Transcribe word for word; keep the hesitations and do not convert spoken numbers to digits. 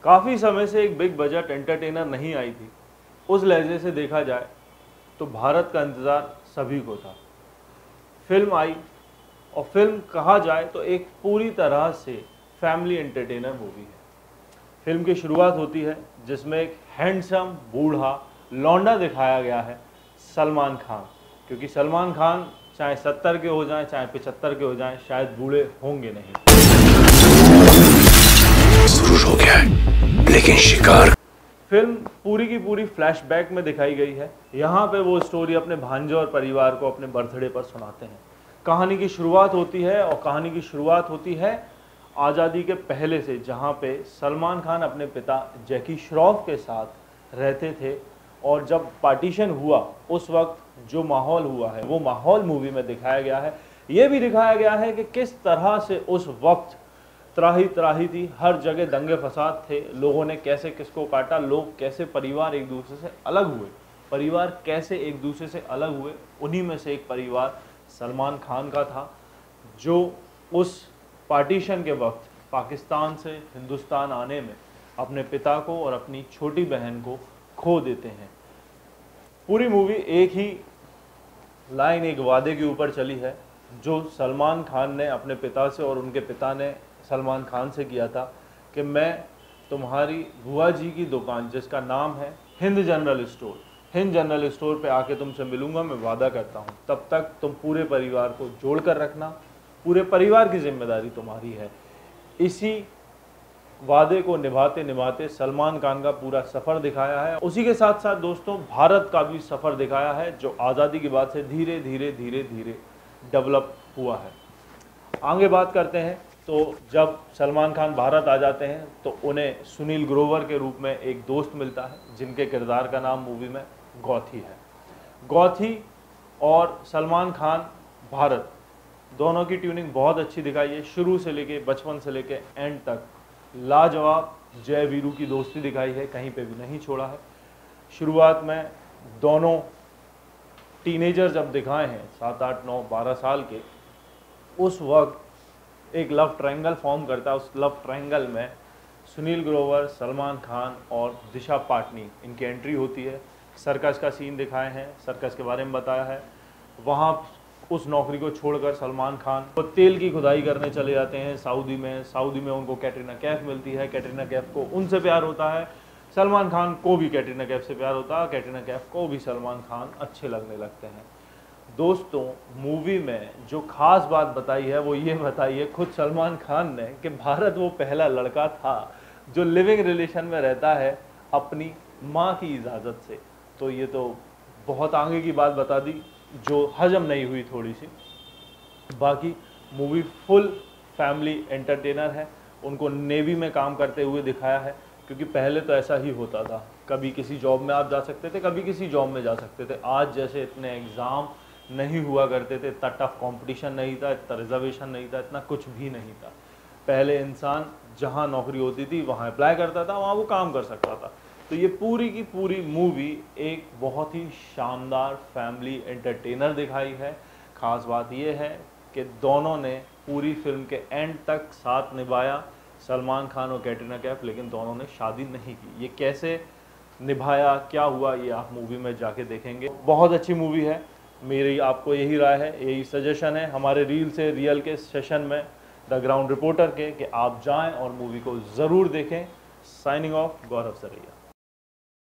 काफ़ी समय से एक बिग बजट एंटरटेनर नहीं आई थी। उस लहजे से देखा जाए तो भारत का इंतज़ार सभी को था। फिल्म आई और फिल्म कहा जाए तो एक पूरी तरह से फैमिली एंटरटेनर मूवी है। फिल्म की शुरुआत होती है जिसमें एक हैंडसम बूढ़ा लौंडा दिखाया गया है, सलमान खान। क्योंकि सलमान खान चाहे सत्तर के हो जाएं चाहे पचहत्तर के हो जाएं, शायद बूढ़े होंगे नहीं। शुरू हो गया है, लेकिन शिकार। फिल्म पूरी की पूरी फ्लैशबैक में दिखाई गई है। यहाँ पे वो स्टोरी अपने भांजे और परिवार को अपने बर्थडे पर सुनाते हैं। कहानी की शुरुआत होती है और कहानी की शुरुआत होती है आज़ादी के पहले से, जहाँ पे सलमान खान अपने पिता जैकी श्रॉफ के साथ रहते थे। और जब पार्टीशन हुआ उस वक्त जो माहौल हुआ है वो माहौल मूवी में दिखाया गया है। ये भी दिखाया गया है कि किस तरह से उस वक्त त्राही त्राही थी, हर जगह दंगे फसाद थे, लोगों ने कैसे किसको काटा, लोग कैसे परिवार एक दूसरे से अलग हुए, परिवार कैसे एक दूसरे से अलग हुए। उन्हीं में से एक परिवार सलमान खान का था, जो उस पार्टीशन के वक्त पाकिस्तान से हिंदुस्तान आने में अपने पिता को और अपनी छोटी बहन को खो देते हैं। पूरी मूवी एक ही लाइन, एक वादे के ऊपर चली है जो सलमान खान ने अपने पिता से और उनके पिता ने सलमान खान से किया था कि मैं तुम्हारी बुआ जी की दुकान जिसका नाम है Hind general store, Hind general store पे आके तुमसे मिलूंगा, मैं वादा करता हूँ। तब तक तुम पूरे परिवार को जोड़ कर रखना, पूरे परिवार की जिम्मेदारी तुम्हारी है। इसी वादे को निभाते निभाते सलमान खान का पूरा सफ़र दिखाया है। उसी के साथ साथ दोस्तों भारत का भी सफ़र दिखाया है, जो आज़ादी की बाद से धीरे धीरे धीरे धीरे डेवलप हुआ है। आगे बात करते हैं तो जब सलमान खान भारत आ जाते हैं तो उन्हें सुनील ग्रोवर के रूप में एक दोस्त मिलता है, जिनके किरदार का नाम मूवी में गौथी है। गौथी और सलमान खान भारत दोनों की ट्यूनिंग बहुत अच्छी दिखाई है। शुरू से लेके बचपन से लेके एंड तक लाजवाब जय वीरू की दोस्ती दिखाई है, कहीं पे भी नहीं छोड़ा है। शुरुआत में दोनों टीनेजर जब दिखाए हैं, सात आठ नौ बारह साल के, उस वक्त एक लव ट्रायंगल फॉर्म करता है। उस लव ट्रायंगल में सुनील ग्रोवर, सलमान खान और दिशा पाटनी, इनकी एंट्री होती है। सर्कस का सीन दिखाए हैं, सर्कस के बारे में बताया है। वहाँ उस नौकरी को छोड़कर सलमान खान वो तेल की खुदाई करने चले जाते हैं सऊदी में। सऊदी में उनको कैटरीना कैफ मिलती है, कैटरीना कैफ को उनसे प्यार होता है, सलमान खान को भी कैटरीना कैफ से प्यार होता है, कैटरीना कैफ को भी सलमान खान अच्छे लगने लगते हैं। दोस्तों मूवी में जो खास बात बताई है वो ये बताई है खुद सलमान खान ने कि भारत वो पहला लड़का था जो लिविंग रिलेशन में रहता है अपनी माँ की इजाज़त से। तो ये तो बहुत आगे की बात बता दी जो हजम नहीं हुई थोड़ी सी। बाकी मूवी फुल फैमिली एंटरटेनर है। उनको नेवी में काम करते हुए दिखाया है, क्योंकि पहले तो ऐसा ही होता था, कभी किसी जॉब में आप जा सकते थे, कभी किसी जॉब में जा सकते थे। आज जैसे इतने एग्ज़ाम नहीं हुआ करते थे, इतना टफ कंपटीशन नहीं था, इतना रिजर्वेशन नहीं था, इतना कुछ भी नहीं था। पहले इंसान जहाँ नौकरी होती थी वहाँ अप्लाई करता था, वहाँ वो काम कर सकता था। तो ये पूरी की पूरी मूवी एक बहुत ही शानदार फैमिली एंटरटेनर दिखाई है। ख़ास बात ये है कि दोनों ने पूरी फिल्म के एंड तक साथ निभाया, सलमान खान और कैटरीना कैफ, लेकिन दोनों ने शादी नहीं की। ये कैसे निभाया, क्या हुआ, ये आप मूवी में जाके देखेंगे। बहुत अच्छी मूवी है, मेरी आपको यही राय है, यही सजेशन है हमारे रील से रियल के सेशन में द ग्राउंड रिपोर्टर के, कि आप जाएं और मूवी को ज़रूर देखें। Signing off, Gaurav Saraiya.